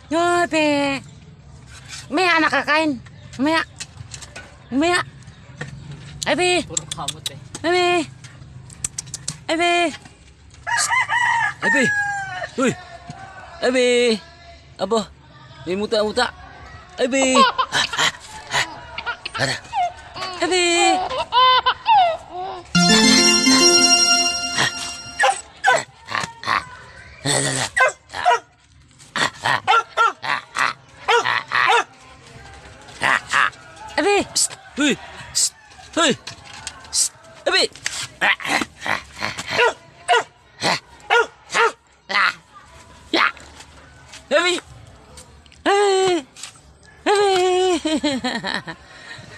Yote. Maya nakakain. Maya. Maya. Ebe. Puro kamot eh. Ebe. Ebe. Ebe! Uy! Ebe! Aba! May muta-muta! Ebe! Ada! Ebe. Ebe. Uy! Psst! Uy! Psst! Ebe! Ebe! Ebe. Ebe.